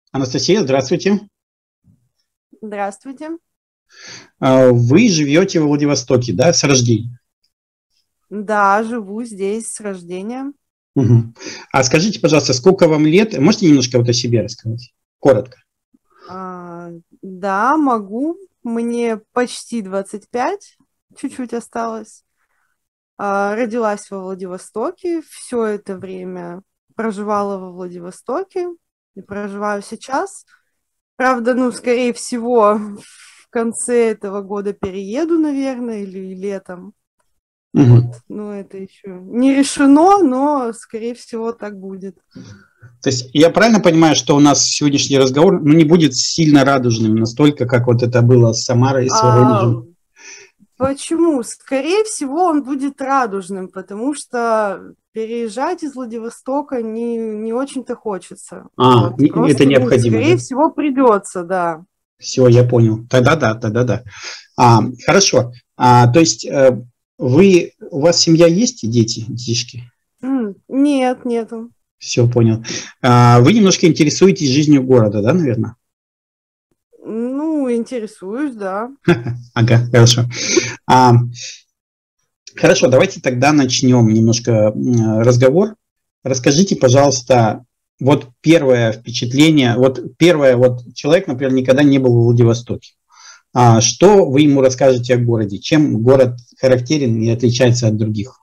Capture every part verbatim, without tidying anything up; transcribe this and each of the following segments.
Анастасия, здравствуйте. Здравствуйте. А, Вы живете во Владивостоке, да, с рождения? Да, живу здесь с рождения. Мгм. А скажите, пожалуйста, сколько вам лет? Можете немножко вот о себе рассказать? Коротко. А, да, могу. Мне почти двадцать пять, чуть-чуть осталось. А, родилась во Владивостоке, все это время проживала во Владивостоке и проживаю сейчас. Правда, ну, скорее всего, в конце этого года перееду, наверное, или летом. Вот. Мгм. Ну, это еще не решено, но, скорее всего, так будет. То есть я правильно понимаю, что у нас сегодняшний разговор, ну, не будет сильно радужным, настолько, как вот это было с Самарой, с А, Воронежем? Почему? Скорее всего, он будет радужным, потому что переезжать из Владивостока не, не очень-то хочется. А, Вот. не- это Просто, ну, необходимо, скорее да? всего, придется, да. Все, я понял. Тогда да, тогда да. А, хорошо. А, то есть э, вы, у вас семья есть и дети, детишки? М, Нет, нету. Все, понял. А, вы немножко интересуетесь жизнью города, да, наверное? Ну, интересуюсь, да. Ага, хорошо. А, хорошо, давайте тогда начнем немножко м, разговор. Расскажите, пожалуйста, вот первое впечатление, вот первое, вот человек, например, никогда не был в Владивостоке. А что вы ему расскажете о городе? Чем город характерен и отличается от других?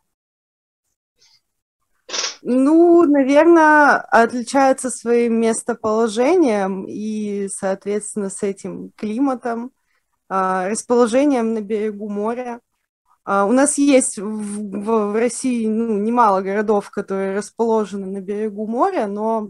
Ну, наверное, отличается своим местоположением и, соответственно, с этим климатом, а, расположением на берегу моря. А, У нас есть в, в- в России, ну, немало городов, которые расположены на берегу моря, но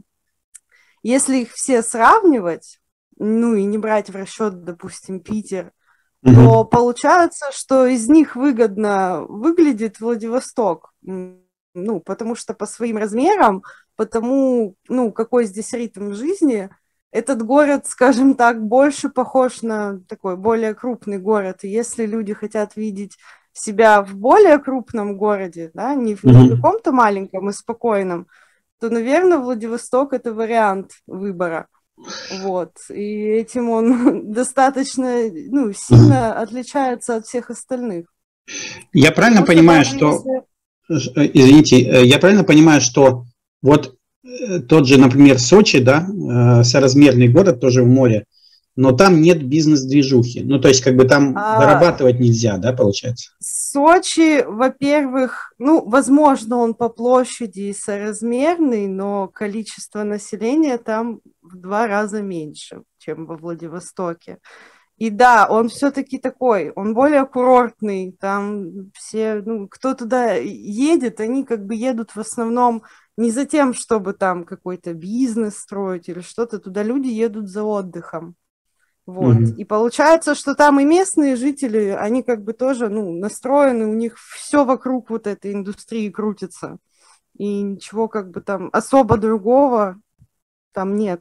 если их все сравнивать, ну и не брать в расчет, допустим, Питер, то Мгм. получается, что из них выгодно выглядит Владивосток. М, Ну, потому что по своим размерам, потому, ну, какой здесь ритм жизни, этот город, скажем так, больше похож на такой более крупный город. И если люди хотят видеть себя в более крупном городе, да, не в, не в Мгм. каком-то маленьком и спокойном, то, наверное, Владивосток – это вариант выбора. Вот. И этим он достаточно, ну, Мгм. сильно отличается от всех остальных. Я правильно Потому что понимаю, даже что, если... э, извините, э, я правильно понимаю, что вот э, тот же, например, Сочи, да, э, соразмерный город, тоже в море, но там нет бизнес-движухи. Ну, то есть, как бы там А, зарабатывать нельзя, да, получается? Сочи, во-первых, ну, возможно, он по площади соразмерный, но количество населения там в два раза меньше, чем во Владивостоке. И да, он все-таки такой, он более курортный, там все, ну, кто туда едет, они как бы едут в основном не за тем, чтобы там какой-то бизнес строить или что-то, туда люди едут за отдыхом. Вот. Мгм. И получается, что там и местные жители, они как бы тоже, ну, настроены, у них все вокруг вот этой индустрии крутится. И ничего как бы там особо другого там нет.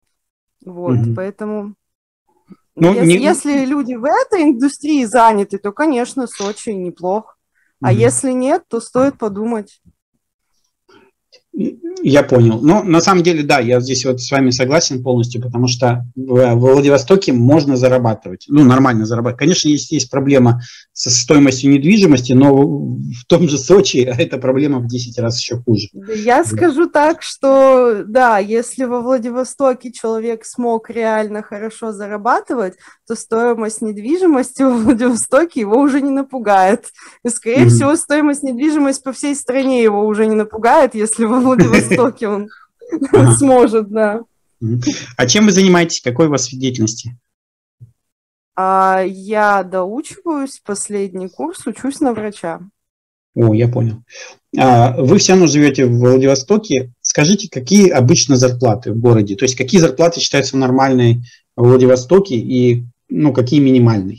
Вот, Мгм. поэтому Ну, Ес- не, если люди в этой индустрии заняты, то, конечно, Сочи неплох. А мгм. если нет, то стоит подумать. Я понял. Но на самом деле, да, я здесь вот с вами согласен полностью, потому что в, во Владивостоке можно зарабатывать, ну, нормально зарабатывать. Конечно, есть, есть проблема со стоимостью недвижимости, но в том же Сочи эта проблема в десять раз еще хуже. Да, я скажу так, что да, если во Владивостоке человек смог реально хорошо зарабатывать, то стоимость недвижимости во Владивостоке его уже не напугает. И, скорее Мгм. всего, стоимость недвижимости по всей стране его уже не напугает, если во Владивостоке он Ага. сможет, да. Мгм. А чем вы занимаетесь? Какой у вас вид деятельности? А я доучиваюсь, последний курс, учусь на врача. О, я понял. А, Вы все равно живете в Владивостоке. Скажите, какие обычно зарплаты в городе? То есть какие зарплаты считаются нормальной в Владивостоке и ну, какие минимальные?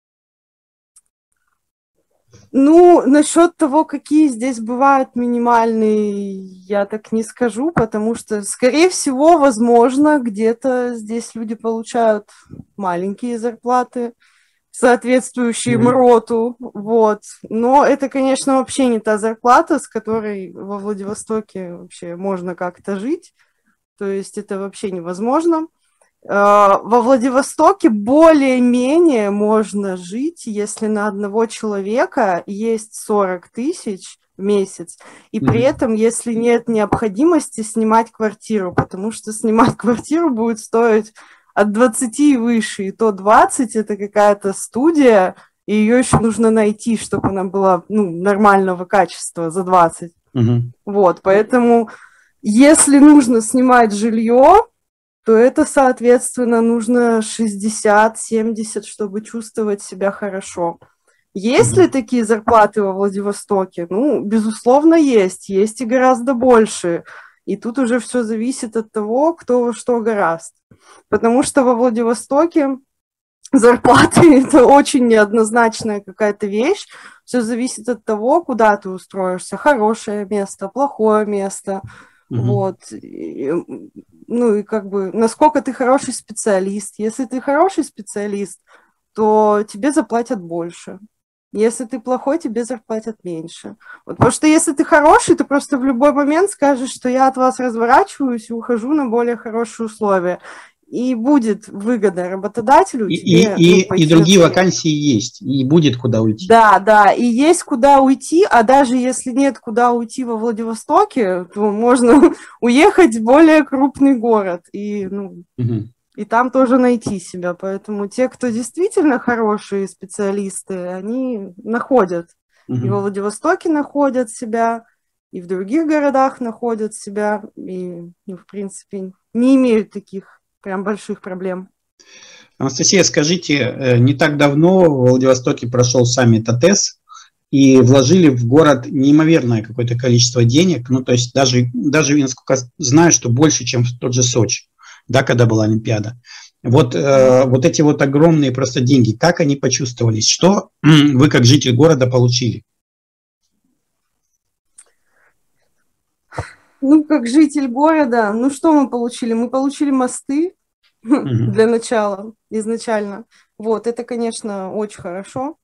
Ну, насчет того, какие здесь бывают минимальные, я так не скажу, потому что, скорее всего, возможно, где-то здесь люди получают маленькие зарплаты, соответствующие Мгм. МРОТу, вот. Но это, конечно, вообще не та зарплата, с которой во Владивостоке вообще можно как-то жить, то есть это вообще невозможно. Во Владивостоке более-менее можно жить, если на одного человека есть сорок тысяч в месяц, и при mm-hmm. этом, если нет необходимости снимать квартиру, потому что снимать квартиру будет стоить от двадцати и выше, и то двадцать – это какая-то студия, и ее еще нужно найти, чтобы она была, ну, нормального качества за двадцать. Mm-hmm. Вот, поэтому если нужно снимать жилье, то это, соответственно, нужно шестьдесят-семьдесят, чтобы чувствовать себя хорошо. Есть ли такие зарплаты во Владивостоке? Ну, безусловно, есть. Есть и гораздо больше. И тут уже все зависит от того, кто во что горазд. Потому что во Владивостоке зарплаты – это очень неоднозначная какая-то вещь. Все зависит от того, куда ты устроишься. Хорошее место, плохое место. Mm-hmm. Вот. Ну и как бы, насколько ты хороший специалист. Если ты хороший специалист, то тебе заплатят больше. Если ты плохой, тебе заплатят меньше. Вот, потому что если ты хороший, ты просто в любой момент скажешь, что я от вас разворачиваюсь и ухожу на более хорошие условия. И будет выгода работодателю. И, тебе, и, ну, и, и другие вакансии есть, и будет куда уйти. Да, да, и есть куда уйти, а даже если нет куда уйти во Владивостоке, то можно уехать в более крупный город и, ну, угу. и там тоже найти себя. Поэтому те, кто действительно хорошие специалисты, они находят. Угу. И во Владивостоке находят себя, и в других городах находят себя, и, ну, в принципе, не имеют таких прям больших проблем. Анастасия, скажите, не так давно в Владивостоке прошел саммит АТЭС, и вложили в город неимоверное какое-то количество денег, ну, то есть даже, даже насколько знаю, что больше, чем в тот же Сочи, да, когда была Олимпиада. Вот, э, вот эти вот огромные просто деньги, как они почувствовались? Что вы, как житель города, получили? Ну, как житель города, ну, что мы получили? Мы получили мосты mm-hmm. для начала, изначально. Вот, это, конечно, очень хорошо.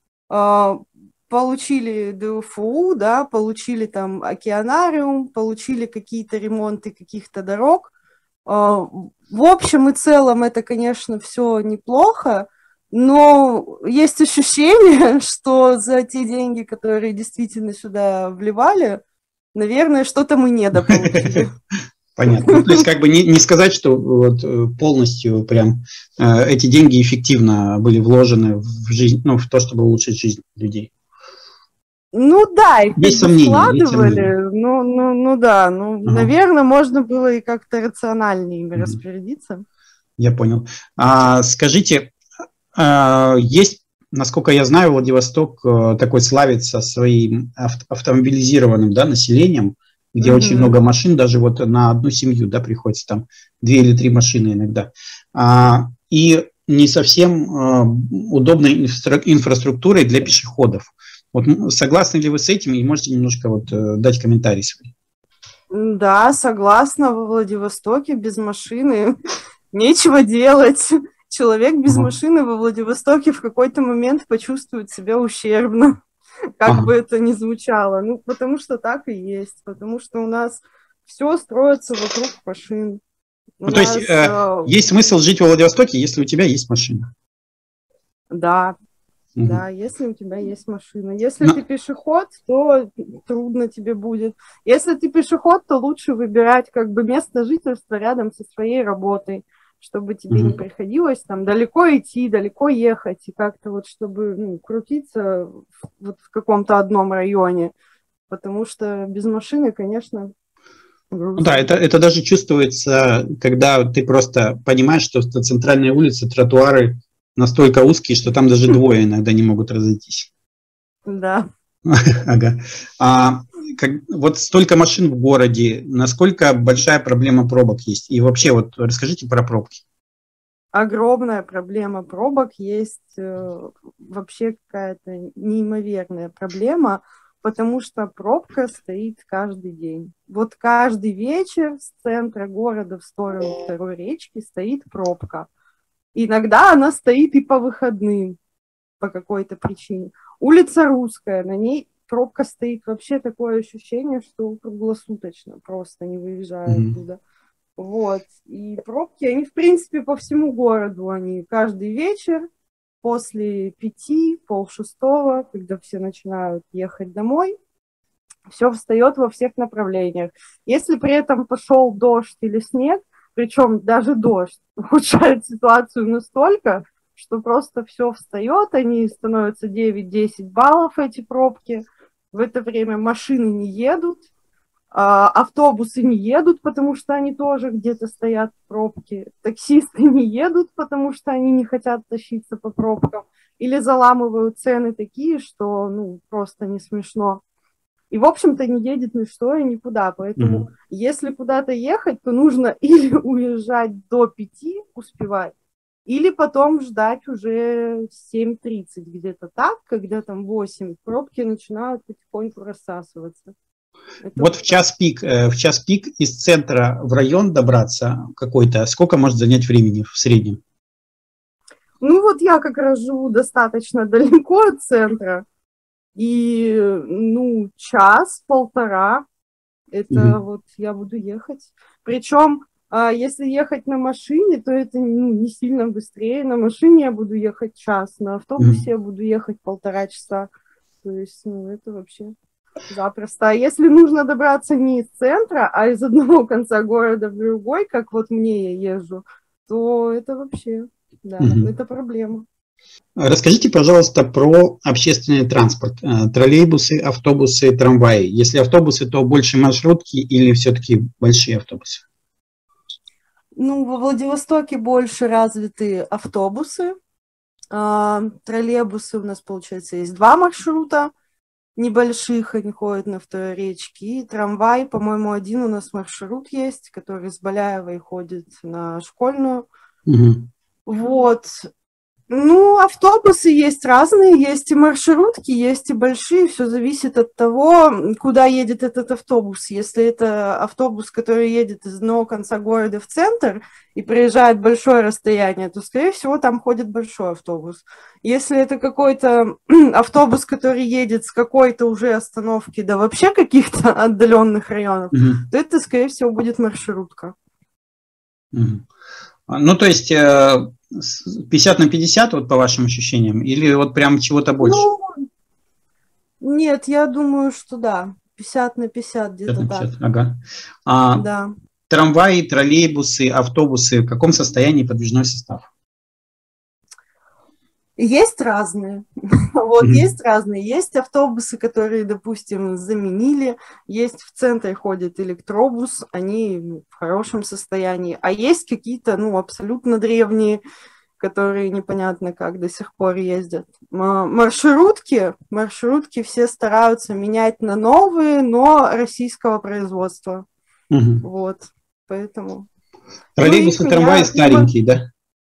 Получили ДФУ, да, получили там океанариум, получили какие-то ремонты каких-то дорог. В общем и целом это, конечно, все неплохо, но есть ощущение, что за те деньги, которые действительно сюда вливали, наверное, что-то мы недополучили. Понятно. Ну, то есть, как бы не, не сказать, что вот полностью прям э, эти деньги эффективно были вложены в жизнь, ну, в то, чтобы улучшить жизнь людей. Ну да, их есть сомнения, вкладывали, ну, ну, ну да, ну, ага. наверное, можно было и как-то рациональнее ими ага. распорядиться. Я понял. А, скажите, а, есть, насколько я знаю, Владивосток такой славится своим авто, автомобилизированным, да, населением, где mm-hmm. очень много машин, даже вот на одну семью, да, приходится там две или три машины иногда. А, и не совсем а, удобной инфра- инфраструктурой для пешеходов. Вот согласны ли вы с этим и можете немножко вот дать комментарий свой? Да, согласна. Во Владивостоке без машины нечего делать. Человек без ага. машины во Владивостоке в какой-то момент почувствует себя ущербно. Как ага. бы это ни звучало. Ну, потому что так и есть. Потому что у нас все строится вокруг машин. Ну, нас, то есть, э, э, есть смысл жить во Владивостоке, если у тебя есть машина? Да. Угу. Да, если у тебя есть машина. Если Но... ты пешеход, то трудно тебе будет. Если ты пешеход, то лучше выбирать как бы место жительства рядом со своей работой, чтобы тебе угу. не приходилось там далеко идти, далеко ехать, и как-то вот, чтобы ну, крутиться в, вот в каком-то одном районе, потому что без машины, конечно, грустно. Да, это, это даже чувствуется, когда ты просто понимаешь, что центральные улицы, тротуары настолько узкие, что там даже двое иногда не могут разойтись. Да. Ага. А, как, вот столько машин в городе, насколько большая проблема пробок есть? И вообще, вот расскажите про пробки. Огромная проблема пробок есть, э, вообще какая-то неимоверная проблема, потому что пробка стоит каждый день. Вот каждый вечер с центра города в сторону второй речки стоит пробка. Иногда она стоит и по выходным по какой-то причине. Улица Русская, на ней пробка стоит. Вообще такое ощущение, что круглосуточно, просто не выезжая mm-hmm. оттуда. Вот. И пробки, они, в принципе, по всему городу, они каждый вечер после пяти, полшестого, когда все начинают ехать домой, все встает во всех направлениях. Если при этом пошел дождь или снег, причем даже дождь ухудшает ситуацию настолько, что просто все встает, они становятся девять-десять баллов, эти пробки. В это время машины не едут, автобусы не едут, потому что они тоже где-то стоят в пробке, таксисты не едут, потому что они не хотят тащиться по пробкам, или заламывают цены такие, что ну просто не смешно. И, в общем-то, не едет ни что и никуда. Поэтому, mm-hmm. если куда-то ехать, то нужно или уезжать до пяти, успевать, или потом ждать уже семь тридцать, где-то так, когда там восемь, пробки начинают потихоньку рассасываться. Это вот в час пик, в час пик из центра в район добраться какой-то, сколько может занять времени в среднем? Ну, вот я как раз живу достаточно далеко от центра. И, ну, час-полтора, это угу. вот я буду ехать. Причем, если ехать на машине, то это ну, не сильно быстрее. На машине я буду ехать час, на автобусе угу. я буду ехать полтора часа. То есть, ну, это вообще запросто. А если нужно добраться не из центра, а из одного конца города в другой, как вот мне я езжу, то это вообще, да, угу. это проблема. Расскажите, пожалуйста, про общественный транспорт. Троллейбусы, автобусы, трамваи. Если автобусы, то больше маршрутки или все-таки большие автобусы? Ну, во Владивостоке больше развиты автобусы. Троллейбусы у нас, получается, есть два маршрута небольших, они ходят на второй речке. И трамвай, по-моему, один у нас маршрут есть, который с Баляевой ходит на Школьную. Угу. Вот. Ну, автобусы есть разные, есть и маршрутки, есть и большие, все зависит от того, куда едет этот автобус. Если это автобус, который едет из одного конца города в центр и проезжает большое расстояние, то, скорее всего, там ходит большой автобус. Если это какой-то автобус, который едет с какой-то уже остановки до вообще каких-то отдаленных районов, mm-hmm. то это, скорее всего, будет маршрутка. Mm-hmm. Ну, то есть пятьдесят на пятьдесят, вот по вашим ощущениям, или вот прям чего-то больше? Ну, нет, я думаю, что да, пятьдесят на пятьдесят где-то так. Ага. А, да. Трамваи, троллейбусы, автобусы, в каком состоянии подвижной состав? Есть разные. Вот, mm-hmm. есть разные. Есть автобусы, которые, допустим, заменили. Есть в центре ходит электробус, они в хорошем состоянии. А есть какие-то, ну, абсолютно древние, которые непонятно как до сих пор ездят. Маршрутки, маршрутки все стараются менять на новые, но российского производства. Mm-hmm. Вот, поэтому... Троллейбусы, ну, трамваи старенькие, да?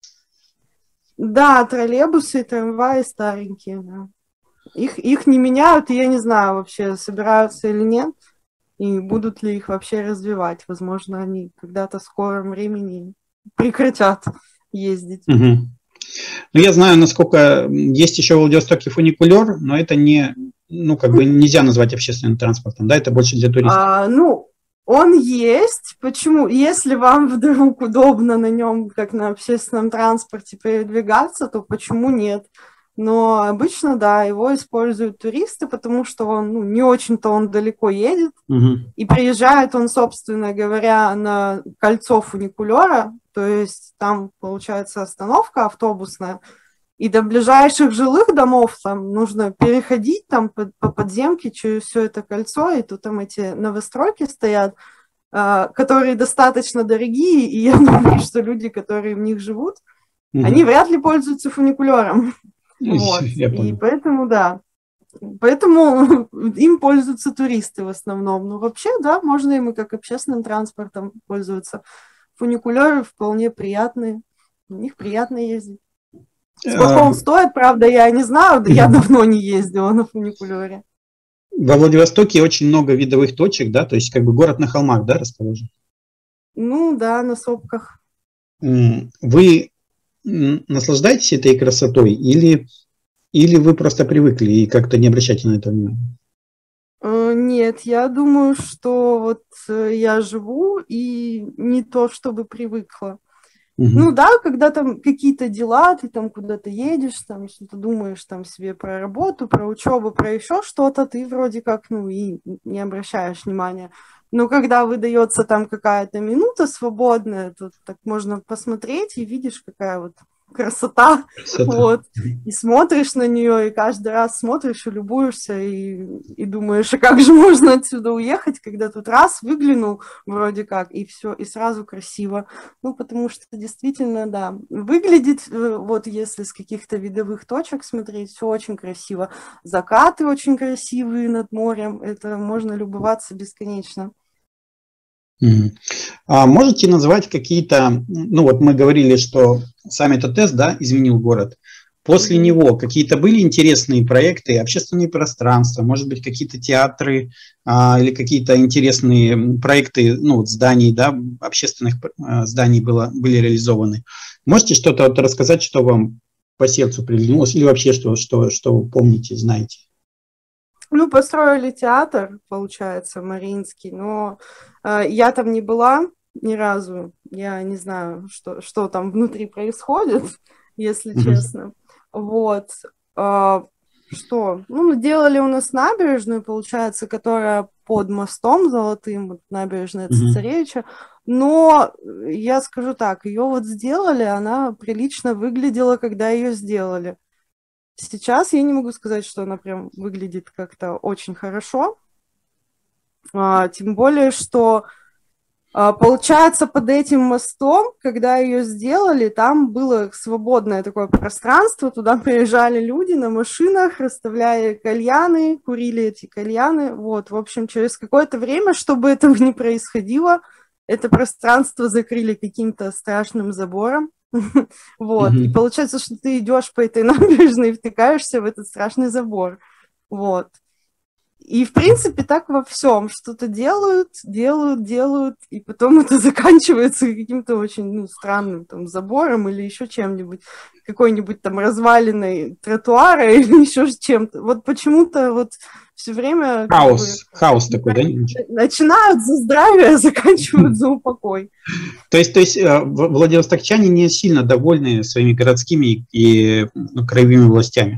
Да, троллейбусы и трамваи старенькие, да. Их, их не меняют, и я не знаю, вообще собираются или нет, и будут ли их вообще развивать. Возможно, они когда-то в скором времени прекратят ездить. Угу. Ну, я знаю, насколько есть еще в Владивостоке фуникулер, но это не, ну, как бы нельзя назвать общественным транспортом, да, это больше для туристов. А, ну, он есть. Почему? Если вам вдруг удобно на нем, как на общественном транспорте, передвигаться, то почему нет? Но обычно, да, его используют туристы, потому что он, ну, не очень-то он далеко едет. Угу. И приезжает он, собственно говоря, на кольцо фуникулера, то есть там, получается, остановка автобусная, и до ближайших жилых домов там нужно переходить там по, по подземке через все это кольцо, и тут там эти новостройки стоят, э, которые достаточно дорогие, и я думаю, что люди, которые в них живут, угу. они вряд ли пользуются фуникулером. Вот. И поэтому, да, поэтому им пользуются туристы в основном. Но вообще, да, можно им и как общественным транспортом пользоваться. Фуникулеры вполне приятные, в них приятно ездить. Сколько он стоит, правда, я не знаю, да я давно не ездила на фуникулере. Во Владивостоке очень много видовых точек, да, то есть как бы город на холмах, да, расположен? Ну, да, на сопках. Вы наслаждаетесь этой красотой или, или вы просто привыкли и как-то не обращаете на это внимания? Нет, я думаю, что вот я живу и не то, чтобы привыкла. Угу. Ну да, когда там какие-то дела, ты там куда-то едешь, там что-то думаешь там себе про работу, про учебу, про еще что-то, ты вроде как, ну, и не обращаешь внимания. Но когда выдается там какая-то минута свободная, то так можно посмотреть и видишь, какая вот красота, красота. Вот, и смотришь на нее, и каждый раз смотришь и любуешься, и, и думаешь, а как же можно отсюда уехать, когда тут раз выглянул вроде как, и все, и сразу красиво. Ну, потому что действительно, да, выглядит, вот если с каких-то видовых точек смотреть, все очень красиво. Закаты очень красивые над морем, это можно любоваться бесконечно. Mm-hmm. А можете назвать какие-то, ну вот мы говорили, что сам этот тест, да, изменил город. После mm-hmm. него какие-то были интересные проекты, общественные пространства, может быть, какие-то театры а, или какие-то интересные проекты, ну вот зданий, да, общественных а, зданий было, были реализованы. Можете что-то вот рассказать, что вам по сердцу приглянулось, или вообще что, что, что вы помните, знаете? Ну, построили театр, получается, Мариинский, но э, я там не была ни разу. Я не знаю, что, что там внутри происходит, если mm-hmm. честно. Вот. Э, что? Ну, делали у нас набережную, получается, которая под мостом золотым, вот, набережная mm-hmm. Цесаревича. Но я скажу так, ее вот сделали, она прилично выглядела, когда ее сделали. Сейчас я не могу сказать, что она прям выглядит как-то очень хорошо. А, тем более, что а, получается под этим мостом, когда ее сделали, там было свободное такое пространство, туда приезжали люди на машинах, расставляли кальяны, курили эти кальяны. Вот, в общем, через какое-то время, чтобы этого не происходило, это пространство закрыли каким-то страшным забором. Вот, mm-hmm. и получается, что ты идешь по этой набережной и втыкаешься в этот страшный забор, вот. И, в принципе, так во всем. Что-то делают, делают, делают, и потом это заканчивается каким-то очень, ну, странным там забором или еще чем-нибудь, какой-нибудь там разваленной тротуара или еще чем-то. Вот почему-то вот все время... Хаос, как бы, хаос такой, да? Начинают за здравие, а заканчивают за упокой. То есть, то есть владивостокчане не сильно довольны своими городскими и ну, краевыми властями?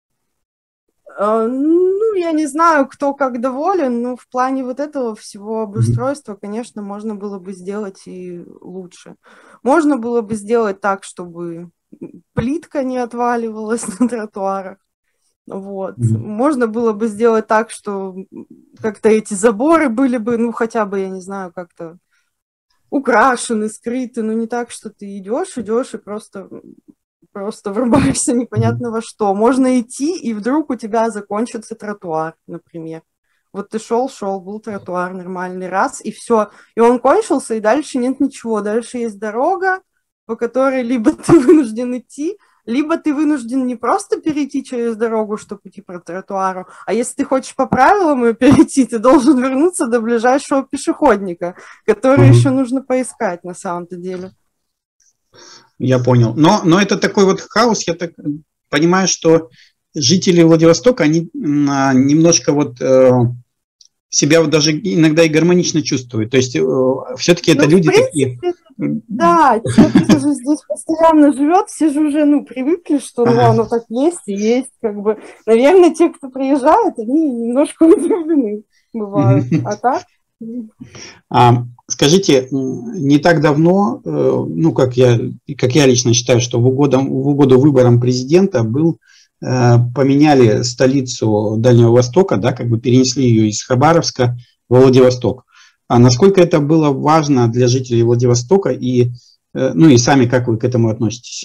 Ну, я не знаю, кто как доволен, но в плане вот этого всего обустройства, конечно, можно было бы сделать и лучше. Можно было бы сделать так, чтобы плитка не отваливалась на тротуарах. Вот. Mm-hmm. Можно было бы сделать так, что как-то эти заборы были бы, ну, хотя бы, я не знаю, как-то украшены, скрыты, но не так, что ты идешь, идешь и просто... просто врубаешься непонятно во что. Можно идти, и вдруг у тебя закончится тротуар, например. Вот ты шел, шел, был тротуар нормальный раз, и все. И он кончился, и дальше нет ничего. Дальше есть дорога, по которой либо ты вынужден идти, либо ты вынужден не просто перейти через дорогу, чтобы идти по тротуару, а если ты хочешь по правилам ее перейти, ты должен вернуться до ближайшего пешеходника, который mm-hmm. еще нужно поискать на самом-то деле. Я понял. Но, но это такой вот хаос, я так понимаю, что жители Владивостока, они а, немножко вот э, себя вот даже иногда и гармонично чувствуют. То есть э, все-таки это ну, люди принципе, такие... Да, те, кто же здесь постоянно живет, все же уже ну, привыкли, что ну, ага. оно так есть и есть. Как бы. Наверное, те, кто приезжает, они немножко удивлены бывают. А так? А, скажите, не так давно, ну, как я, как я лично считаю, что в угоду, в угоду выборам президента был, поменяли столицу Дальнего Востока, да, как бы перенесли ее из Хабаровска в Владивосток. А насколько это было важно для жителей Владивостока и, ну, и сами как вы к этому относитесь?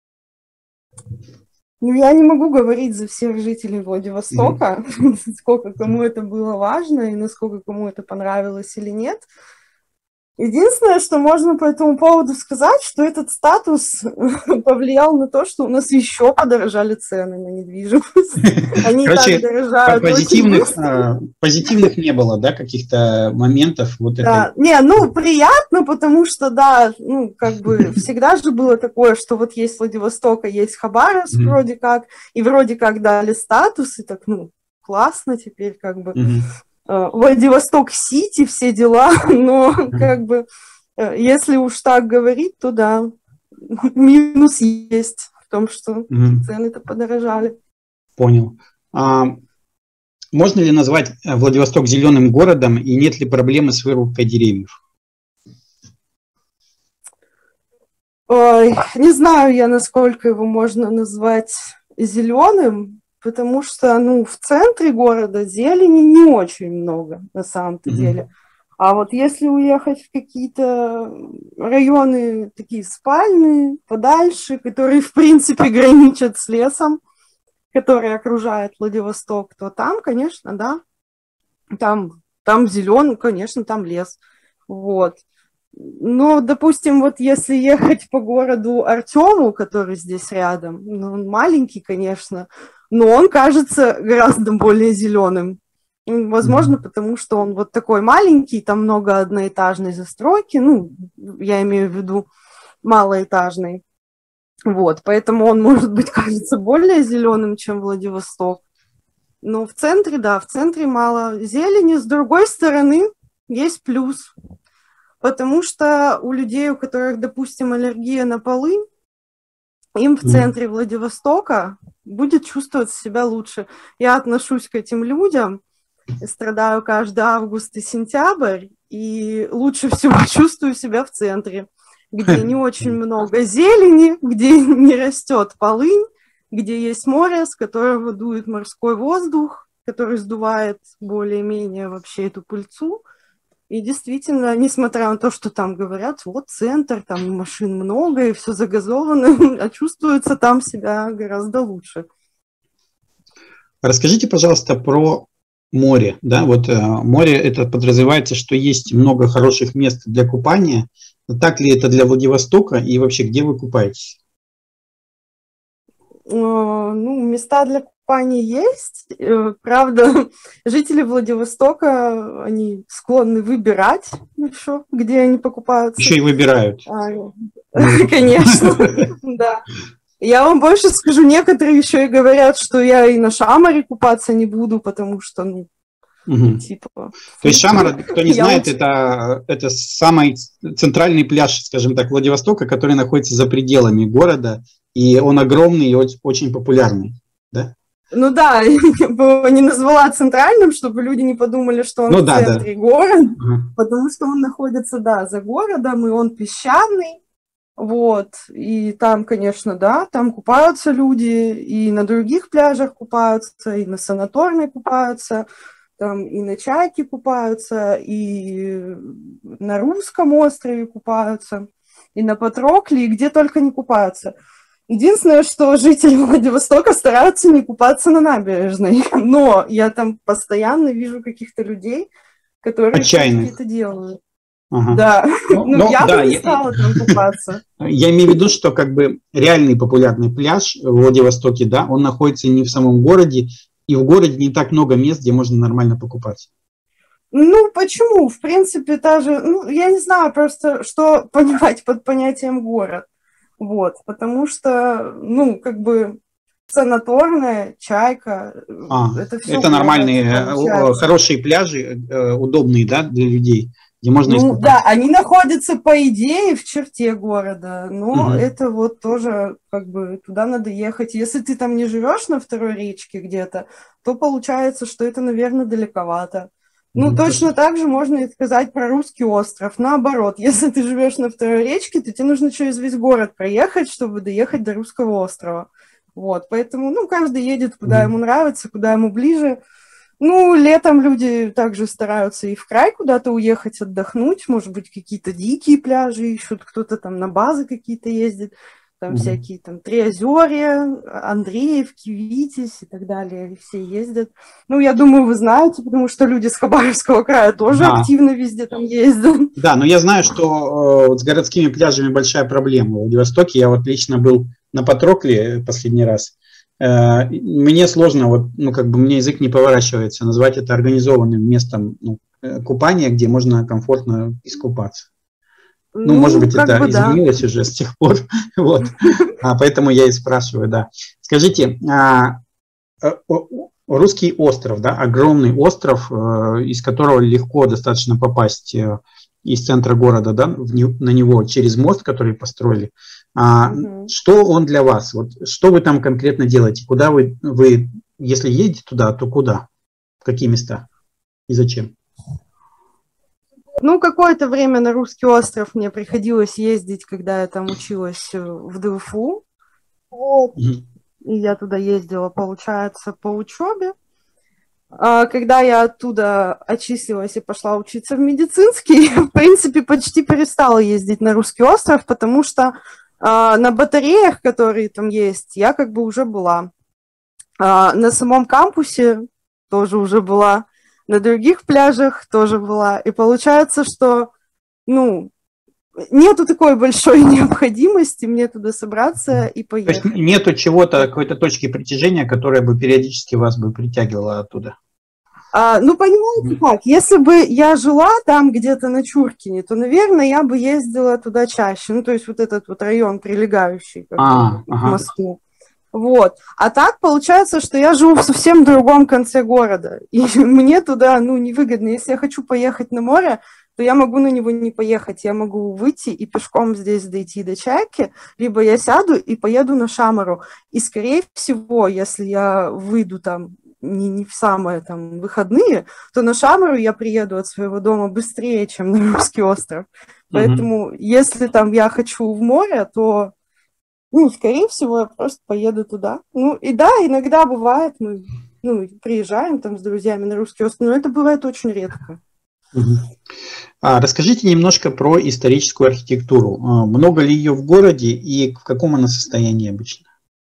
Ну, я не могу говорить за всех жителей Владивостока, mm-hmm. сколько кому это было важно и насколько кому это понравилось или нет. Единственное, что можно по этому поводу сказать, что этот статус повлиял на то, что у нас еще подорожали цены на недвижимость. Они Короче, так дорожают. Позитивных, позитивных не было, да, каких-то моментов вот да. этой... Не, ну, приятно, потому что, да, ну, как бы всегда же было такое, что вот есть Владивосток, а есть Хабаровск mm-hmm. вроде как, и вроде как дали статус, и так, ну, классно теперь, как бы, Мгм. э, Владивосток-Сити, все дела, но как бы, э, если уж так говорить, то да, минус есть в том, что Мгм. цены-то подорожали. Понял. А можно ли назвать э, Владивосток зеленым городом, и нет ли проблемы с вырубкой деревьев? Ой, не знаю я, насколько его можно назвать зеленым, потому что, ну, в центре города зелени не очень много, на самом-то Мгм. деле. А вот если уехать в какие-то районы такие спальные, подальше, которые, в принципе, граничат с лесом, который окружает Владивосток, то там, конечно, да, там, там зеленый, конечно, там лес. Вот. Но, допустим, вот если ехать по городу Артему, который здесь рядом, ну, он маленький, конечно, но он кажется гораздо более зеленым. Возможно, Мгм. потому что он вот такой маленький, там много одноэтажной застройки, ну, я имею в виду малоэтажной. Вот, поэтому он, может быть, кажется более зеленым, чем Владивосток. Но в центре, да, в центре мало зелени. С другой стороны, есть плюс. Потому что у людей, у которых, допустим, аллергия на полынь, им в Мгм. центре Владивостока будет чувствовать себя лучше. Я отношусь к этим людям, страдаю каждый август и сентябрь, и лучше всего чувствую себя в центре, где не очень много зелени, где не растет полынь, где есть море, с которого дует морской воздух, который сдувает более-менее вообще эту пыльцу. И действительно, несмотря на то, что там говорят, вот центр, там машин много и все загазовано, а чувствуется там себя гораздо лучше. Расскажите, пожалуйста, про море. Да? Вот э, море, это подразумевается, что есть много хороших мест для купания. Но так ли это для Владивостока и вообще где вы купаетесь? Э, Ну, места для купания есть. Э, Правда, жители Владивостока, они склонны выбирать еще, где они покупаются. Еще и выбирают. А, Ну. Конечно, да. Я вам больше скажу, некоторые еще и говорят, что я и на Шамаре купаться не буду, потому что, ну, Мгм. типа... То есть Шамара, кто не Я знает, лучше- это, это самый центральный пляж, скажем так, Владивостока, который находится за пределами города, и он огромный и очень, очень популярный. Да? Ну да, я его не назвала центральным, чтобы люди не подумали, что он Ну в да, да. центре города, Ага. потому что он находится, да, за городом, и он песчаный, вот, и там, конечно, да, там купаются люди, и на других пляжах купаются, и на Санаторной купаются, там и на Чайке купаются, и на Русском острове купаются, и на Патрокле, и где только не купаются. Единственное, что жители Владивостока стараются не купаться на набережной, но я там постоянно вижу каких-то людей, которые Отчаянных. все-таки это делают. Ага. Да, Ну, ну ну, я да, бы не я- стала там купаться. Я имею в виду, что как бы реальный популярный пляж в Владивостоке, да, он находится не в самом городе, и в городе не так много мест, где можно нормально покупаться. Ну, почему? В принципе, та же, ну, я не знаю просто, что понимать под понятием город. Вот, потому что, ну, как бы Санаторная, Чайка, А, это все это нормальные, э, получается. хорошие пляжи, э, удобные, да, для людей, где можно Ну, искупаться. да, они находятся, по идее, в черте города, но Мгм. это вот тоже, как бы, туда надо ехать. Если ты там не живешь на второй речке где-то, то получается, что это, наверное, далековато. Ну, Мгм. точно так же можно и сказать про Русский остров. Наоборот, если ты живешь на второй речке, то тебе нужно через весь город проехать, чтобы доехать до Русского острова. Вот, поэтому, ну, каждый едет, куда Мгм. ему нравится, куда ему ближе. Ну, летом люди также стараются и в край куда-то уехать, отдохнуть. Может быть, какие-то дикие пляжи ищут, кто-то там на базы какие-то ездит. Там Мгм. всякие там Триозерья, Андреевки, Витязь и так далее. Все ездят. Ну, я думаю, вы знаете, потому что люди с Хабаровского края тоже Да. активно везде там ездят. Да, но я знаю, что э, вот с городскими пляжами большая проблема в Владивостоке. Я вот лично был на Патрокле последний раз. Э, мне сложно, вот, ну, как бы мне язык не поворачивается назвать это организованным местом, ну, э, купания, где можно комфортно искупаться. Ну, может быть, как это бы да. изменилось уже с тех пор, вот. А, поэтому я и спрашиваю, да. Скажите, а, э, о- русский остров, да, огромный остров, из которого легко достаточно попасть из центра города, да, в не, на него через мост, который построили. А, угу. Что он для вас? Вот, что вы там конкретно делаете? Куда вы, вы, если едете туда, то куда? В какие места? И зачем? Ну, какое-то время на русский остров мне приходилось ездить, когда я там училась в ДФУ. Вот. Mm-hmm. И я туда ездила, получается, по учебе. А когда я оттуда отчислилась и пошла учиться в медицинский, в принципе, почти перестала ездить на русский остров, потому что а, на батареях, которые там есть, я как бы уже была. А, на самом кампусе тоже уже была. На других пляжах тоже была. И получается, что, ну, нету такой большой необходимости мне туда собраться и поехать. То есть нету чего-то, какой-то точки притяжения, которая бы периодически вас бы притягивала оттуда? А, ну, понимаете как, если бы я жила там где-то на Чуркине, то, наверное, я бы ездила туда чаще. Ну, то есть вот этот вот район, прилегающий как а, бы, ага. к Москве. Вот. А так получается, что я живу в совсем другом конце города. И мне туда, ну, невыгодно. Если я хочу поехать на море, то я могу на него не поехать. Я могу выйти и пешком здесь дойти до Чайки, либо я сяду и поеду на Шамару. И, скорее всего, если я выйду там не, не в самые там выходные, то на Шамару я приеду от своего дома быстрее, чем на Русский остров. Поэтому, mm-hmm. если там я хочу в море, то ну, скорее всего, я просто поеду туда. Ну, и да, иногда бывает, мы ну, приезжаем там с друзьями на Русский остров, но это бывает очень редко. Угу. А, расскажите немножко про историческую архитектуру. А, много ли ее в городе и в каком она состоянии обычно?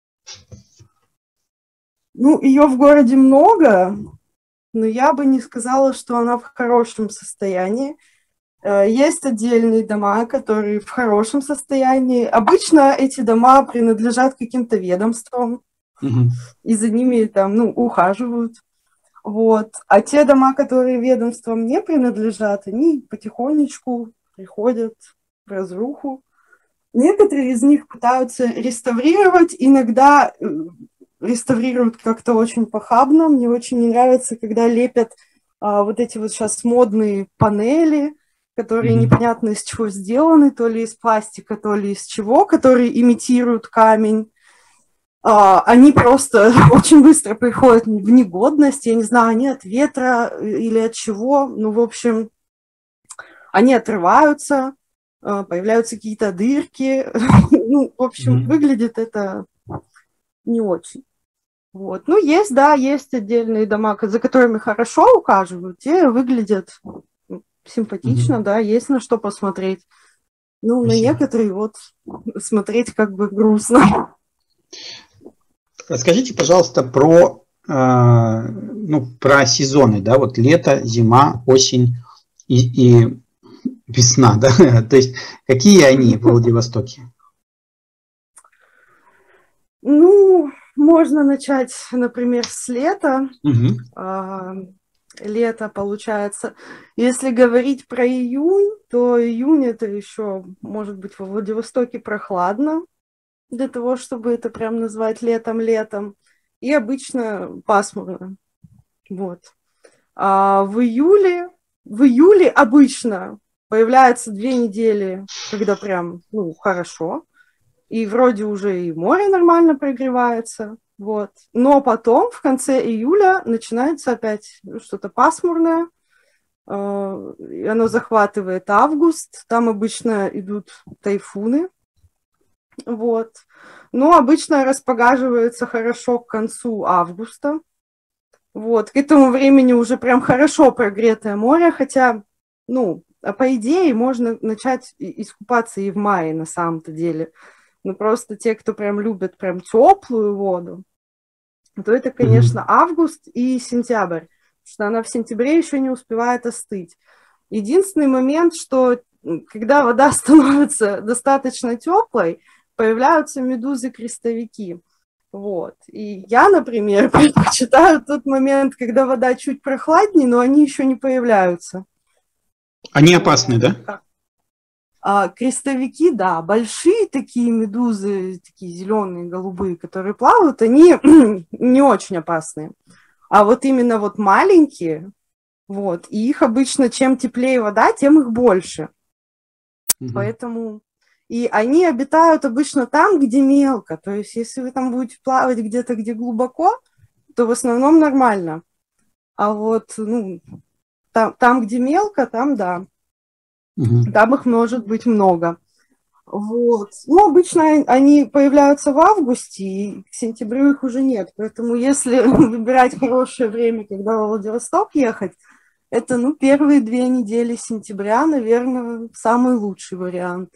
Ну, ее в городе много, но я бы не сказала, что она в хорошем состоянии. Есть отдельные дома, которые в хорошем состоянии. Обычно эти дома принадлежат каким-то ведомствам, угу. и за ними там, ну, ухаживают. Вот. А те дома, которые ведомствам не принадлежат, они потихонечку приходят в разруху. Некоторые из них пытаются реставрировать, иногда реставрируют как-то очень похабно. Мне очень не нравится, когда лепят а, вот эти вот сейчас модные панели, которые mm-hmm. непонятно из чего сделаны, то ли из пластика, то ли из чего, которые имитируют камень. А, они просто очень быстро приходят в негодность, я не знаю, они от ветра или от чего, ну, в общем, они отрываются, появляются какие-то дырки, ну, в общем, mm-hmm. выглядит это не очень. Вот. Ну, есть, да, есть отдельные дома, за которыми хорошо ухаживают, те выглядят симпатично, mm-hmm. да, есть на что посмотреть. Ну, Спасибо. На некоторые вот смотреть как бы грустно. Расскажите, пожалуйста, про, э, ну, про сезоны, да, вот лето, зима, осень и, и весна, да, то есть какие они в Владивостоке? Ну, можно начать, например, с лета. Угу. А, лето, получается. Если говорить про июнь, то июнь это еще, может быть, во Владивостоке прохладно, для того, чтобы это прям назвать летом-летом. И обычно пасмурно. Вот. А в июле, в июле обычно появляются две недели, когда прям, ну, хорошо. И вроде уже и море нормально прогревается. Вот. Но потом, в конце июля, начинается опять что-то пасмурное. Оно захватывает август. Там обычно идут тайфуны. Вот. Но обычно распогаживается хорошо к концу августа. Вот. К этому времени уже прям хорошо прогретое море, хотя, ну, по идее, можно начать искупаться и в мае на самом-то деле. Но просто те, кто прям любят прям теплую воду, то это, конечно, август и сентябрь, потому что она в сентябре еще не успевает остыть. Единственный момент, что когда вода становится достаточно теплой, появляются медузы-крестовики. Вот. И я, например, предпочитаю тот момент, когда вода чуть прохладнее, но они еще не появляются. Они опасны, да? А, крестовики, да, большие такие медузы, такие зеленые, голубые, которые плавают, они не очень опасные. А вот именно вот маленькие, вот, и их обычно, чем теплее вода, тем их больше. Угу. Поэтому... И они обитают обычно там, где мелко. То есть, если вы там будете плавать где-то, где глубоко, то в основном нормально. А вот, ну, там, там где мелко, там да. Угу. Там их может быть много. Вот. Ну, обычно они появляются в августе, и к сентябрю их уже нет. Поэтому, если выбирать хорошее время, когда во Владивосток ехать, это, ну, первые две недели сентября, наверное, самый лучший вариант.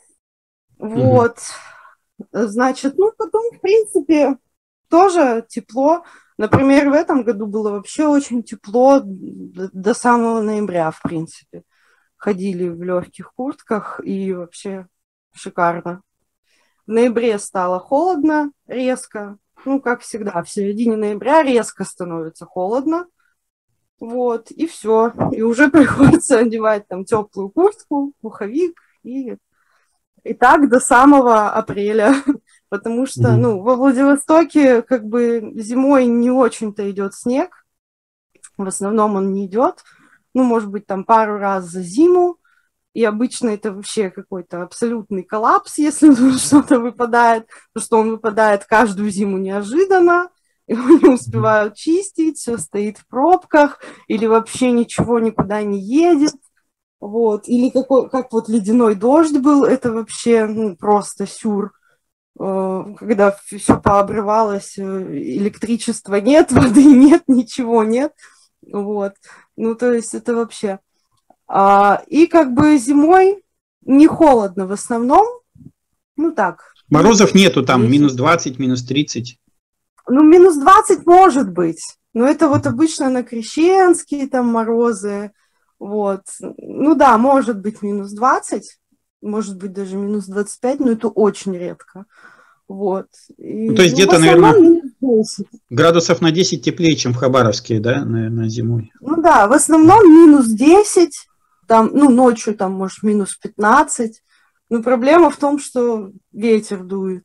Вот, mm-hmm. Значит, ну, потом, в принципе, тоже тепло. Например, в этом году было вообще очень тепло до, до самого ноября, в принципе. Ходили в легких куртках, и вообще шикарно. В ноябре стало холодно резко. Ну, как всегда, в середине ноября резко становится холодно. Вот, и все. И уже приходится одевать там теплую куртку, пуховик и... И так до самого апреля, потому что, mm-hmm. ну, во Владивостоке как бы зимой не очень-то идет снег, в основном он не идет, ну, может быть, там пару раз за зиму, и обычно это вообще какой-то абсолютный коллапс, если что-то выпадает, потому что он выпадает каждую зиму неожиданно, его не успевают чистить, все стоит в пробках, или вообще ничего никуда не едет. Вот, или какой, как вот ледяной дождь был, это вообще, ну, просто сюр, когда все пообрывалось, электричества нет, воды нет, ничего нет, вот, ну, то есть это вообще. А, и как бы зимой не холодно в основном, ну, так. Морозов нету там, есть. минус двадцать, минус тридцать. Ну, минус двадцать может быть, но это вот обычно на Крещенские там морозы. Вот, ну да, может быть минус двадцать, может быть даже минус двадцать пять, но это очень редко. Вот. И, ну, то есть ну, где-то, наверное, градусов на десять теплее, чем в Хабаровске, да, наверное, зимой. Ну да, в основном минус десять, там, ну ночью там может минус пятнадцать, но проблема в том, что ветер дует.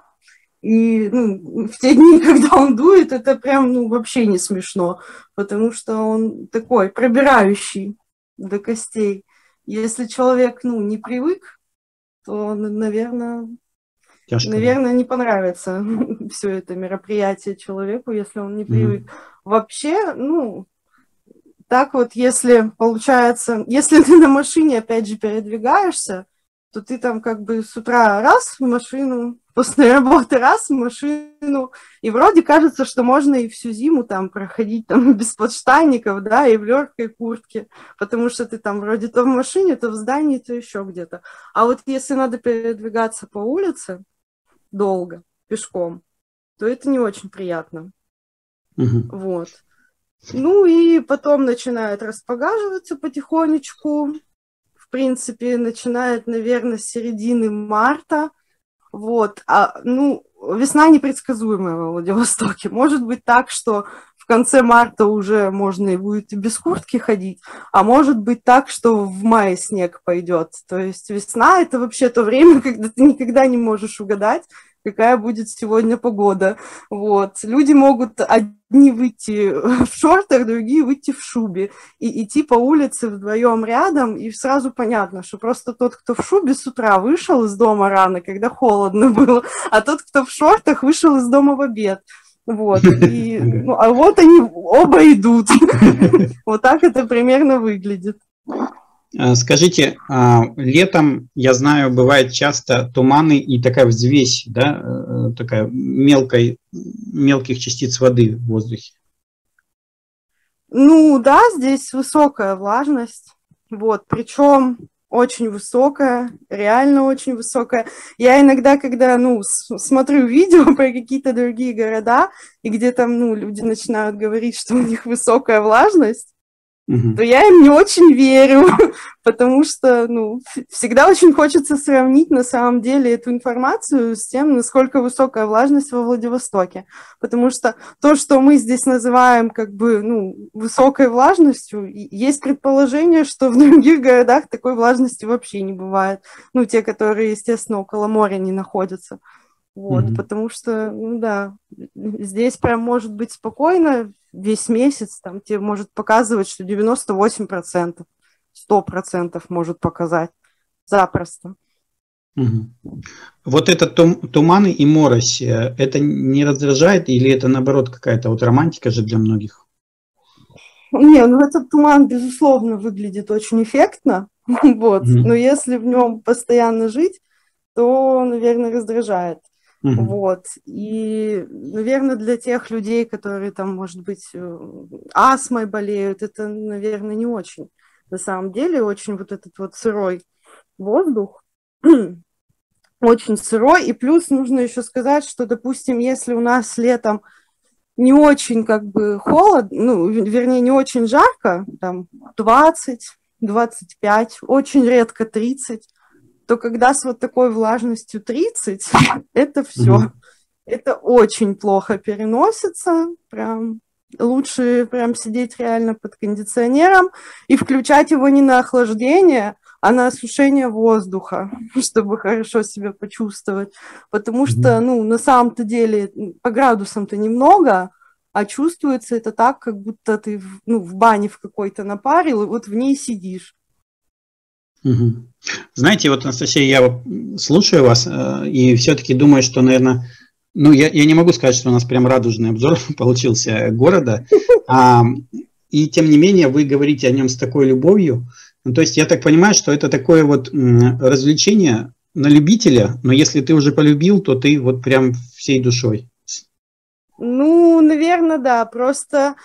И ну, в те дни, когда он дует, это прям ну, вообще не смешно, потому что он такой пробирающий до костей. Если человек, ну, не привык, то, наверное, Тяжко. наверное, не понравится все это мероприятие человеку, если он не привык. Mm. Вообще, ну, так вот, если получается, если ты на машине, опять же, передвигаешься, то ты там как бы с утра раз в машину, после работы раз в машину, и вроде кажется, что можно и всю зиму там проходить там без подштанников, да, и в легкой куртке, потому что ты там вроде то в машине, то в здании, то еще где-то. А вот если надо передвигаться по улице долго, пешком, то это не очень приятно. Угу. Вот. Ну и потом начинает распогаживаться потихонечку. В принципе, начинает, наверное, с середины марта. Вот. А, ну, весна непредсказуемая во Владивостоке. Может быть так, что в конце марта уже можно и будет и без куртки ходить, а может быть так, что в мае снег пойдет. То есть весна – это вообще то время, когда ты никогда не можешь угадать, какая будет сегодня погода. Вот. Люди могут одни выйти в шортах, другие выйти в шубе и идти по улице вдвоем рядом, и сразу понятно, что просто тот, кто в шубе с утра вышел из дома рано, когда холодно было, а тот, кто в шортах, вышел из дома в обед. Вот. И, ну, а вот они оба идут. Вот так это примерно выглядит. Скажите, летом, я знаю, бывает часто туманы и такая взвесь, да, такая мелкой, мелких частиц воды в воздухе. Ну да, здесь высокая влажность, вот, причем очень высокая, реально очень высокая. Я иногда, когда, ну, смотрю видео про какие-то другие города, и где там, ну, люди начинают говорить, что у них высокая влажность, Uh-huh. то я им не очень верю, потому что, ну, всегда очень хочется сравнить на самом деле эту информацию с тем, насколько высокая влажность во Владивостоке, потому что то, что мы здесь называем как бы, ну, высокой влажностью, есть предположение, что в других городах такой влажности вообще не бывает, ну, те, которые, естественно, около моря не находятся, вот, Uh-huh. потому что, ну, да, здесь прям может быть спокойно, весь месяц там тебе может показывать, что девяносто восемь процентов, сто процентов может показать запросто. Угу. Вот этот тум, туманы и морось, это не раздражает или это наоборот какая-то вот романтика же для многих? Не, ну этот туман, безусловно, выглядит очень эффектно, вот, угу. Но если в нем постоянно жить, то, наверное, раздражает. Угу. Вот. И, наверное, для тех людей, которые там, может быть, астмой болеют, это, наверное, не очень. На самом деле, очень вот этот вот сырой воздух, очень сырой. И плюс нужно еще сказать, что, допустим, если у нас летом не очень как бы холодно, ну, вернее, не очень жарко, там двадцать, двадцать пять, очень редко тридцать, то когда с вот такой влажностью тридцать, это все. Mm-hmm. Это очень плохо переносится. Прям лучше прям сидеть реально под кондиционером и включать его не на охлаждение, а на осушение воздуха, чтобы хорошо себя почувствовать. Потому mm-hmm. что, ну, на самом-то деле по градусам-то немного, а чувствуется это так, как будто ты ну, в бане в какой-то напарил, и вот в ней сидишь. Угу. Знаете, вот, Анастасия, я слушаю вас э, и все-таки думаю, что, наверное, ну, я, я не могу сказать, что у нас прям радужный обзор получился города, а, и тем не менее вы говорите о нем с такой любовью. Ну, то есть я так понимаю, что это такое вот м, развлечение на любителя, но если ты уже полюбил, то ты вот прям всей душой. Ну, наверное, да, просто...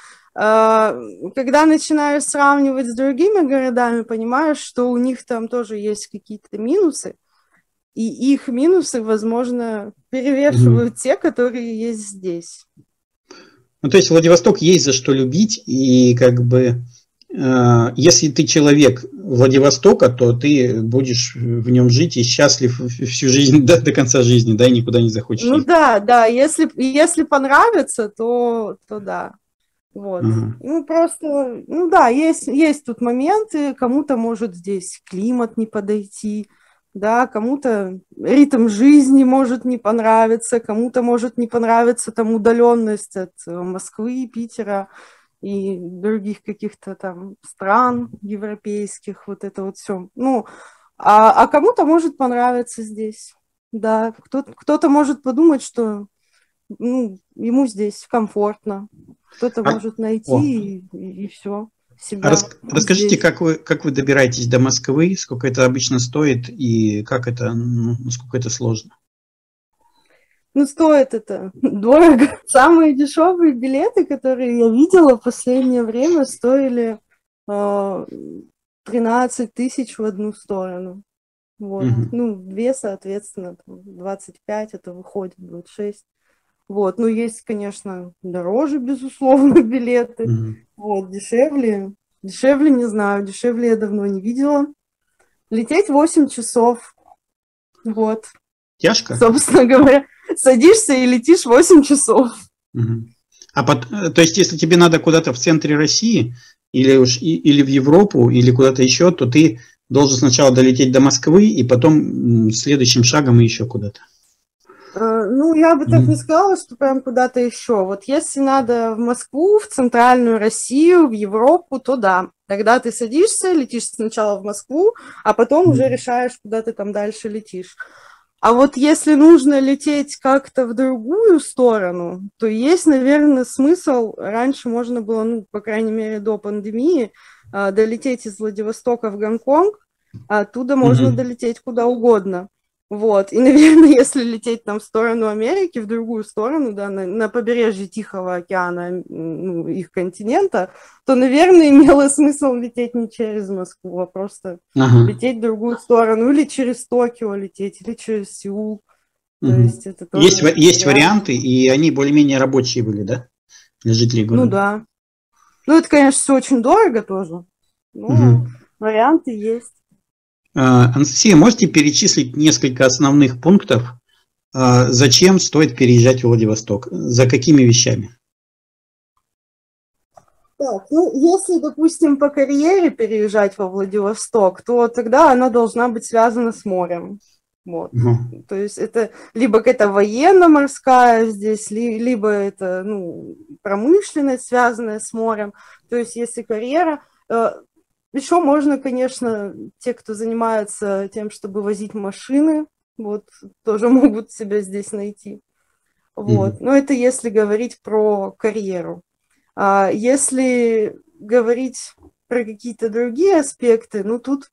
Когда начинаю сравнивать с другими городами, понимаю, что у них там тоже есть какие-то минусы, и их минусы, возможно, перевешивают mm-hmm. те, которые есть здесь. Ну, то есть Владивосток есть за что любить, и как бы э, если ты человек Владивостока, то ты будешь в нем жить и счастлив всю жизнь, до, до конца жизни, да, и никуда не захочешь. Ну да, да, если, если понравится, то, то да. Вот. Uh-huh. Ну, просто, ну да, есть, есть тут моменты, кому-то может здесь климат не подойти, да, кому-то ритм жизни может не понравиться, кому-то может не понравиться там удаленность от Москвы, Питера и других каких-то там стран европейских, вот это вот все. Ну, а, а кому-то может понравиться здесь, да, кто-то, кто-то может подумать, что ну, ему здесь комфортно. Кто-то а, может найти и, и, и все. Себя а рас, расскажите, как вы, как вы добираетесь до Москвы, сколько это обычно стоит и как это, ну, насколько это сложно? Ну, стоит это дорого. Самые дешевые билеты, которые я видела в последнее время, стоили э, тринадцать тысяч в одну сторону. Вот. Угу. Ну, две, соответственно, двадцать пять, это выходит двадцать шесть. Вот, ну, есть, конечно, дороже, безусловно, билеты, mm-hmm. вот, дешевле, дешевле, не знаю, дешевле я давно не видела. Лететь восемь часов, вот. Тяжко? Собственно говоря, садишься и летишь восемь часов. Mm-hmm. А под, то есть, если тебе надо куда-то в центре России, или, уж, и, или в Европу, или куда-то еще, то ты должен сначала долететь до Москвы, и потом следующим шагом еще куда-то. Ну, я бы так не сказала, что прям куда-то еще. Вот если надо в Москву, в центральную Россию, в Европу, то да. Тогда ты садишься, летишь сначала в Москву, а потом mm-hmm. уже решаешь, куда ты там дальше летишь. А вот если нужно лететь как-то в другую сторону, то есть, наверное, смысл. Раньше можно было, ну, по крайней мере, до пандемии, долететь из Владивостока в Гонконг, а оттуда можно mm-hmm. долететь куда угодно. Вот, и, наверное, если лететь там в сторону Америки, в другую сторону, да, на, на побережье Тихого океана, ну, их континента, то, наверное, имело смысл лететь не через Москву, а просто ага. лететь в другую сторону, или через Токио лететь, или через Сеул. Угу. То есть, это тоже есть, есть варианты, и они более-менее рабочие были, да, для жителей города? Ну да. Ну, это, конечно, все очень дорого тоже, но угу. варианты есть. Анастасия, можете перечислить несколько основных пунктов, зачем стоит переезжать в Владивосток, за какими вещами? Так, ну, если, допустим, по карьере переезжать во Владивосток, то тогда она должна быть связана с морем. Вот. Угу. То есть это либо какая-то военно-морская здесь, ли, либо это ну, промышленность, связанная с морем. То есть если карьера... Э, еще можно, конечно, те, кто занимается тем, чтобы возить машины, вот, тоже могут себя здесь найти. Вот. Угу. Но это если говорить про карьеру. А если говорить про какие-то другие аспекты, ну тут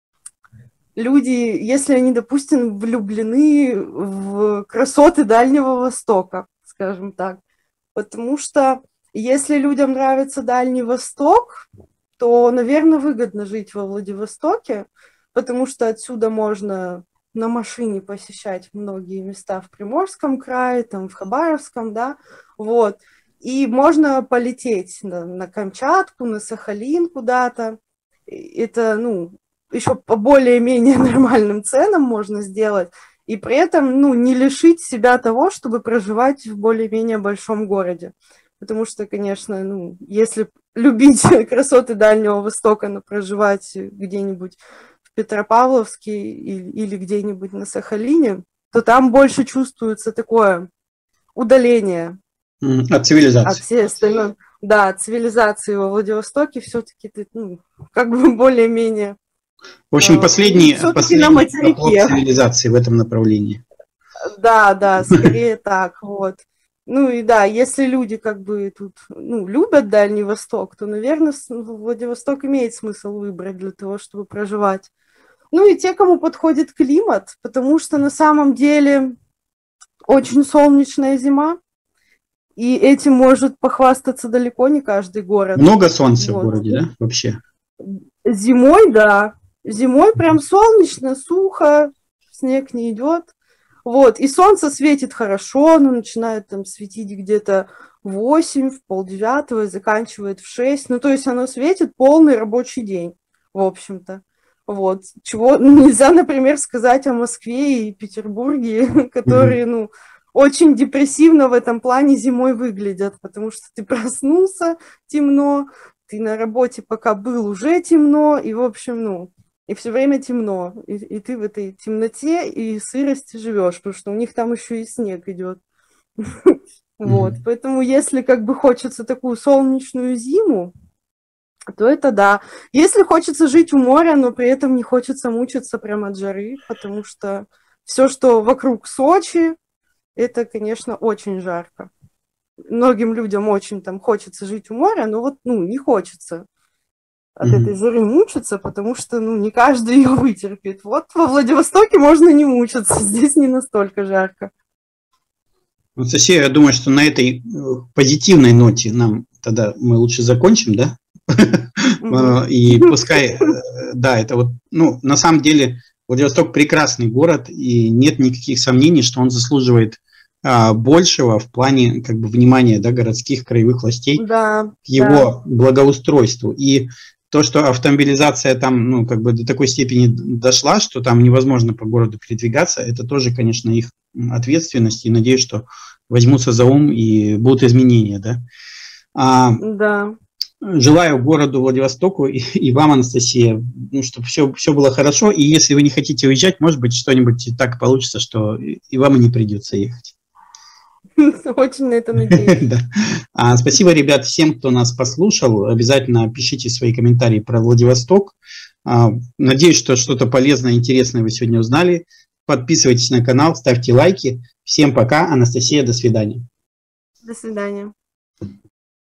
люди, если они, допустим, влюблены в красоты Дальнего Востока, скажем так, потому что если людям нравится Дальний Восток, то, наверное, выгодно жить во Владивостоке, потому что отсюда можно на машине посещать многие места в Приморском крае, там в Хабаровском, да, вот, и можно полететь на, на Камчатку, на Сахалин куда-то, это, ну, еще по более-менее нормальным ценам можно сделать, и при этом, ну, не лишить себя того, чтобы проживать в более-менее большом городе. Потому что, конечно, ну, если любить красоты Дальнего Востока, но проживать где-нибудь в Петропавловске или, или где-нибудь на Сахалине, то там больше чувствуется такое удаление от цивилизации. От всей остальной, да, от цивилизации во Владивостоке все-таки ты, ну, как бы более-менее... В общем, последний, э, последний проход цивилизации в этом направлении. Да, да, скорее так, вот. Ну и да, если люди как бы тут ну, любят Дальний Восток, то, наверное, Владивосток имеет смысл выбрать для того, чтобы проживать. Ну и те, кому подходит климат, потому что на самом деле очень солнечная зима, и этим может похвастаться далеко не каждый город. Много солнца вот в городе, да, вообще? Зимой, да. Зимой прям солнечно, сухо, снег не идет. Вот, и солнце светит хорошо, оно начинает там светить где-то в восемь, в полдевятого, и заканчивает в шесть. Ну, то есть оно светит полный рабочий день, в общем-то. Вот, чего нельзя, например, сказать о Москве и Петербурге, которые, ну, очень депрессивно в этом плане зимой выглядят, потому что ты проснулся, темно, ты на работе пока был, уже темно, и, в общем, ну... И все время темно, и, и ты в этой темноте и сырости живешь, потому что у них там еще и снег идет. Вот, поэтому если как бы хочется такую солнечную зиму, то это да. Если хочется жить у моря, но при этом не хочется мучиться прямо от жары, потому что все, что вокруг Сочи, это, конечно, очень жарко. Многим людям очень там хочется жить у моря, но вот, ну, не хочется от mm-hmm. этой жары мучиться, потому что, ну, не каждый ее вытерпит. Вот во Владивостоке можно не мучиться, здесь не настолько жарко. Анастасия, я думаю, что на этой позитивной ноте нам тогда мы лучше закончим, да? Mm-hmm. И пускай, да, это вот, ну, на самом деле Владивосток прекрасный город, и нет никаких сомнений, что он заслуживает а, большего в плане, как бы, внимания, да, городских краевых властей да, к его да. благоустройству. И то, что автомобилизация там, ну, как бы до такой степени дошла, что там невозможно по городу передвигаться, это тоже, конечно, их ответственность, и надеюсь, что возьмутся за ум и будут изменения, да. А, да. Желаю городу Владивостоку и, и вам, Анастасия, ну, чтобы все, все было хорошо, и если вы не хотите уезжать, может быть, что-нибудь так получится, что и вам и не придется ехать. Очень на это надеюсь. Да. А, спасибо, ребят, всем, кто нас послушал. Обязательно пишите свои комментарии про Владивосток. А, надеюсь, что что-то полезное, интересное вы сегодня узнали. Подписывайтесь на канал, ставьте лайки. Всем пока. Анастасия, до свидания. До свидания.